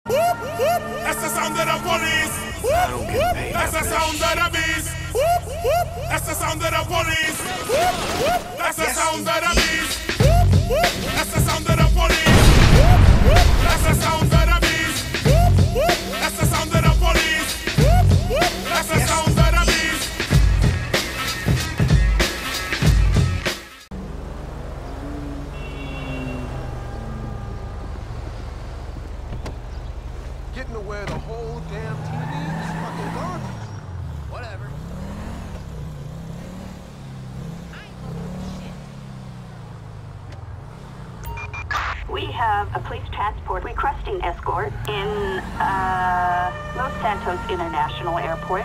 That's the sound of the police. I don't get paid. That's the sound of the beast. That's the sound of the police. That's the sound of the beast. That's the sound of the police. That's the sound of the beast. That's the sound of the police. That's the sound of the beast. Getting to wear the whole damn TV is fucking garbage. Whatever. We have a police transport requesting escort in Los Santos International Airport.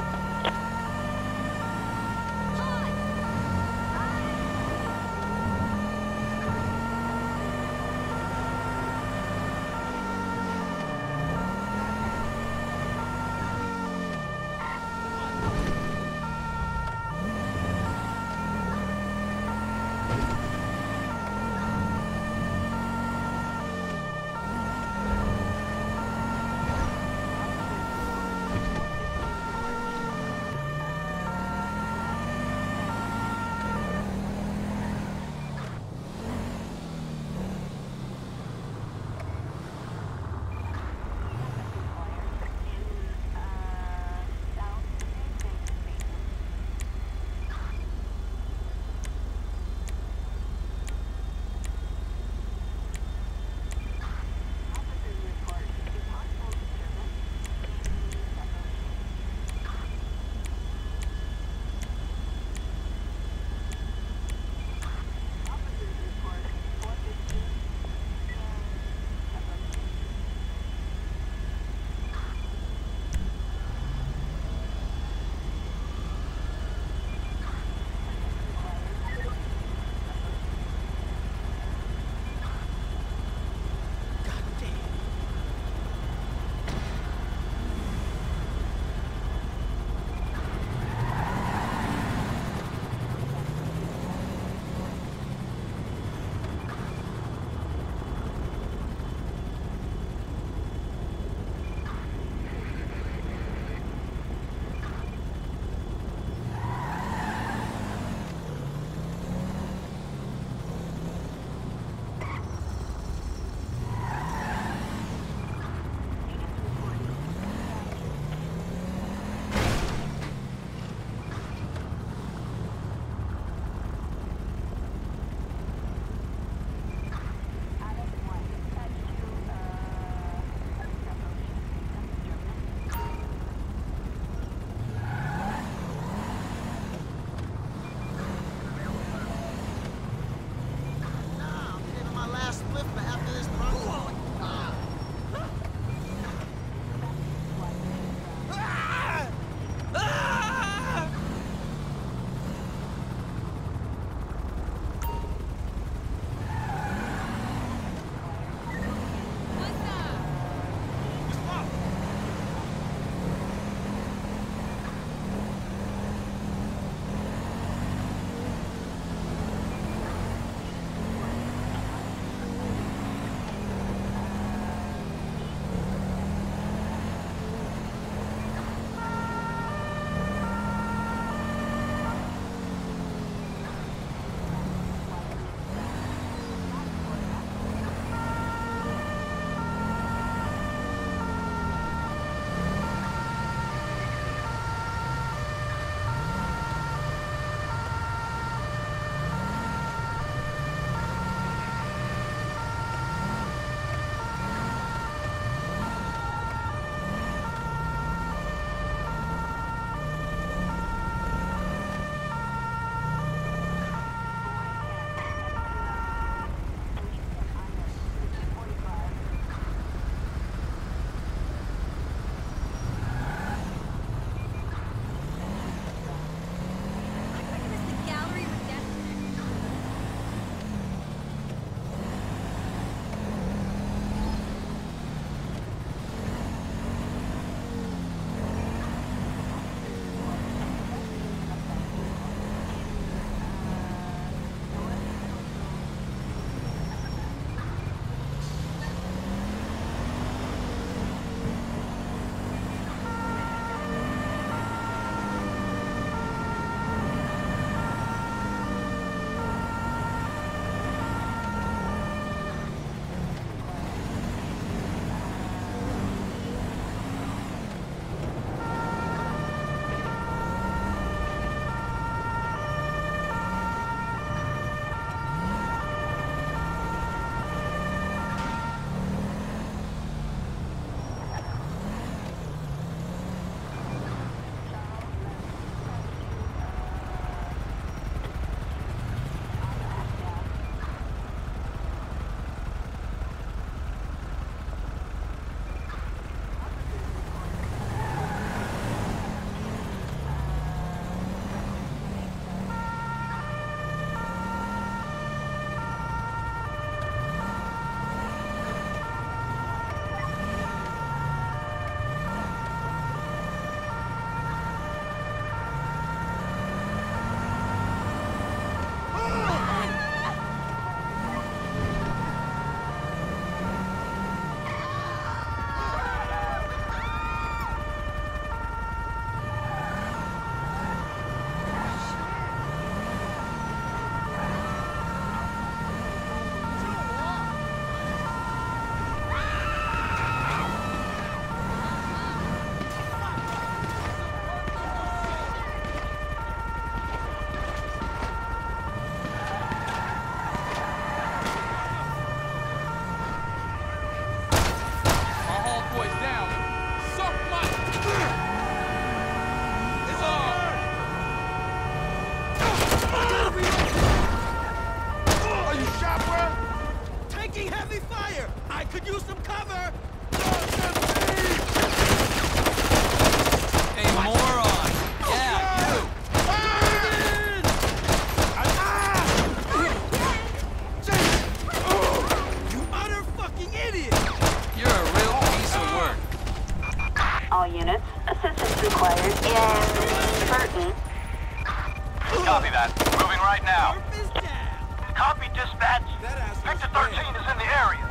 all units. Assistance required in Burton. Copy that. Moving right now. Copy, dispatch. Victor 13 is in the area.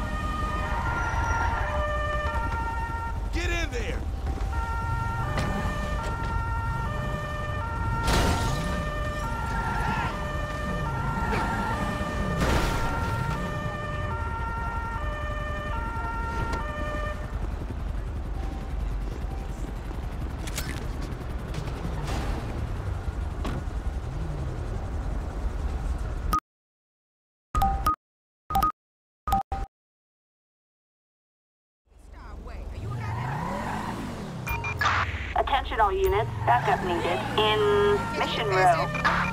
Get in there! Attention all units, backup needed in Mission Row.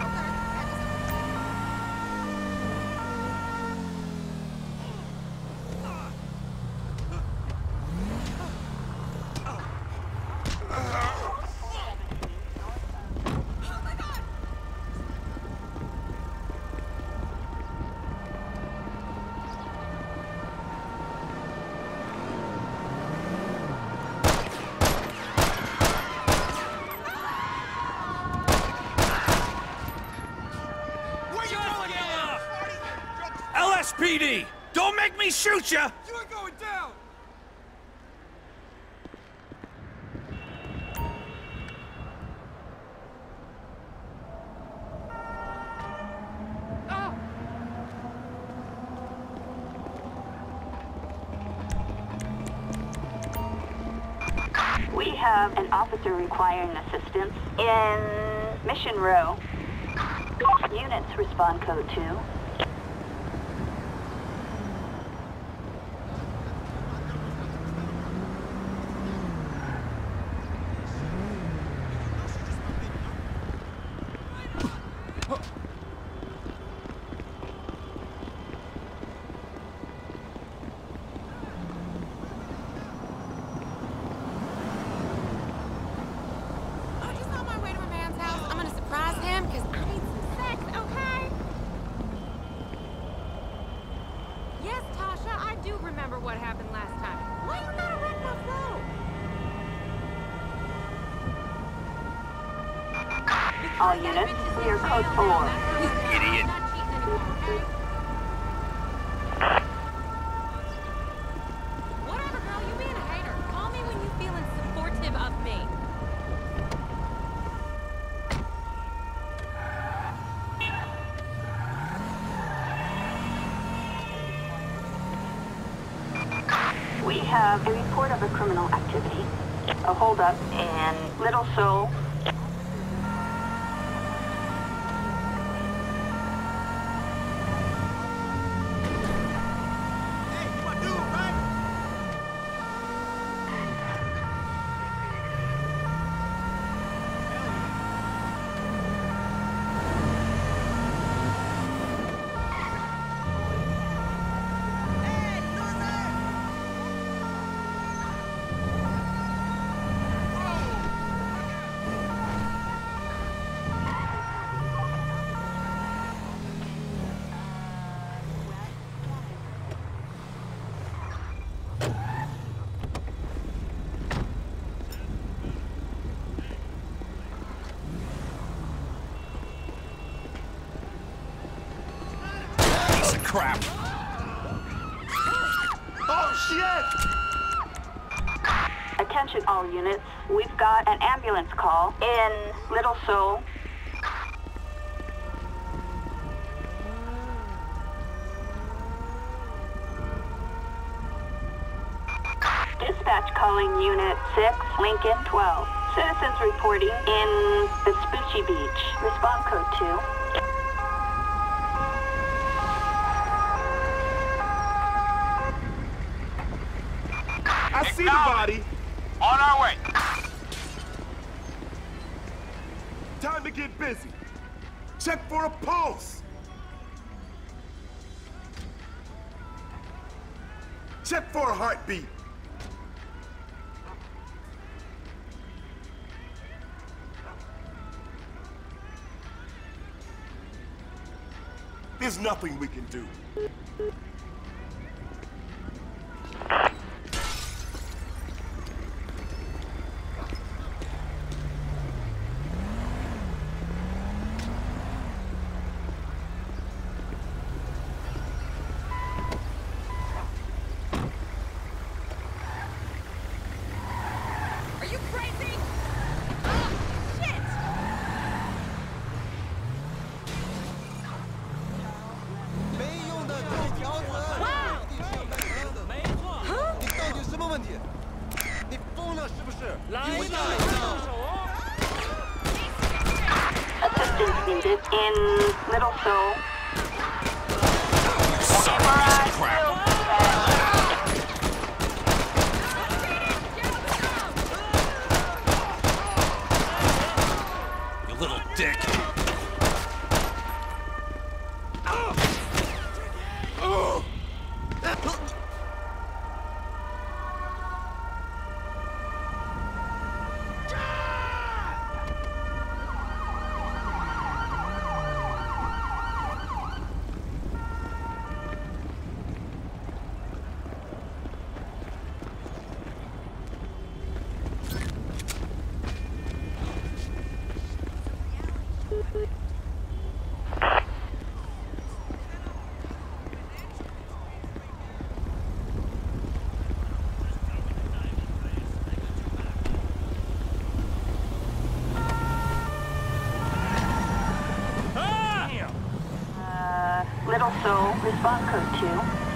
LSPD! Don't make me shoot ya! You ain't going down! We have an officer requiring assistance in Mission Row. Units respond code 2. What happened last time? Why you gotta wreck my flow? All units, clear code 4. Idiot. Whatever, girl, you being a hater. Call me when you feeling supportive of me. We have a report of a criminal activity. A holdup in Little Seoul. Hey, my dude, right? Piece of crap. Oh, shit! Attention all units, we've got an ambulance call in Little Seoul. Dispatch calling Unit 6, Lincoln 12. Citizens reporting in Vespucci Beach. Respond code 2. I see the body! On our way. Time to get busy. Check for a pulse. Check for a heartbeat. There's nothing we can do. Assistance needed in Little Seoul. Son of a piece of crap. You little dick. Little Seoul, response code 2.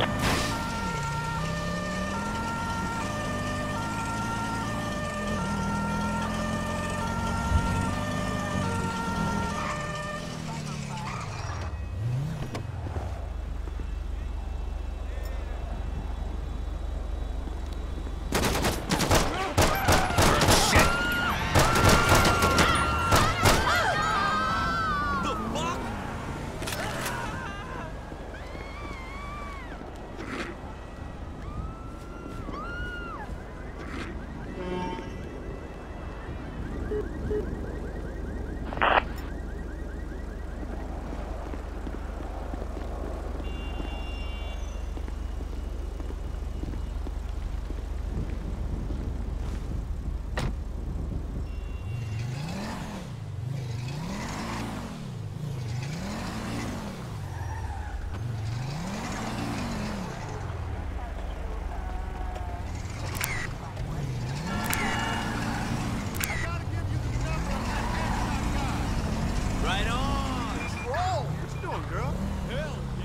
Right on. Let's roll. What you doing, girl? Hell.